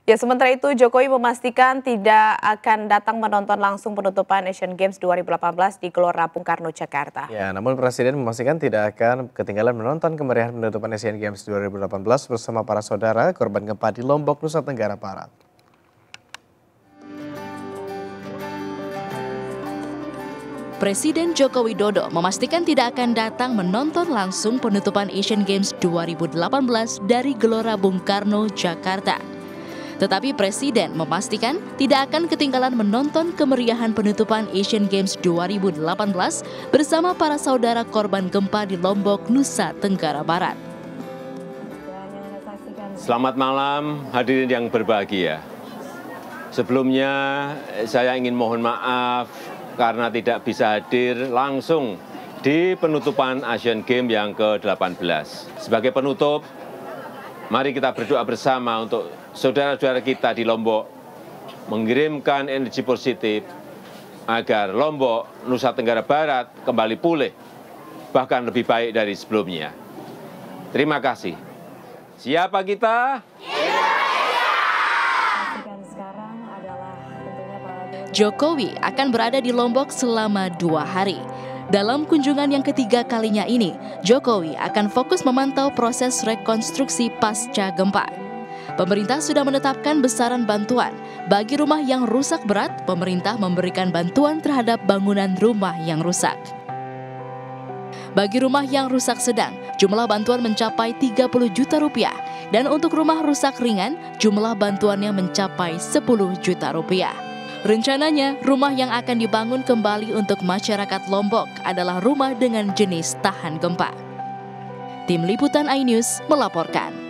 Ya, sementara itu Jokowi memastikan tidak akan datang menonton langsung penutupan Asian Games 2018 di Gelora Bung Karno, Jakarta. Ya, namun Presiden memastikan tidak akan ketinggalan menonton kemeriahan penutupan Asian Games 2018 bersama para saudara korban gempa di Lombok, Nusa Tenggara Barat. Presiden Joko Widodo memastikan tidak akan datang menonton langsung penutupan Asian Games 2018 dari Gelora Bung Karno, Jakarta. Tetapi Presiden memastikan tidak akan ketinggalan menonton kemeriahan penutupan Asian Games 2018 bersama para saudara korban gempa di Lombok, Nusa Tenggara Barat. Selamat malam hadirin yang berbahagia. Sebelumnya saya ingin mohon maaf karena tidak bisa hadir langsung di penutupan Asian Games yang ke-18. Sebagai penutup, mari kita berdoa bersama untuk saudara-saudara kita di Lombok, mengirimkan energi positif agar Lombok, Nusa Tenggara Barat kembali pulih, bahkan lebih baik dari sebelumnya. Terima kasih. Siapa kita? Jokowi akan berada di Lombok selama 2 hari. Dalam kunjungan yang ketiga kalinya ini, Jokowi akan fokus memantau proses rekonstruksi pasca gempa. Pemerintah sudah menetapkan besaran bantuan. Bagi rumah yang rusak berat, pemerintah memberikan bantuan terhadap bangunan rumah yang rusak. Bagi rumah yang rusak sedang, jumlah bantuan mencapai 30 juta rupiah. Dan untuk rumah rusak ringan, jumlah bantuannya mencapai 10 juta rupiah. Rencananya, rumah yang akan dibangun kembali untuk masyarakat Lombok adalah rumah dengan jenis tahan gempa. Tim Liputan iNews melaporkan.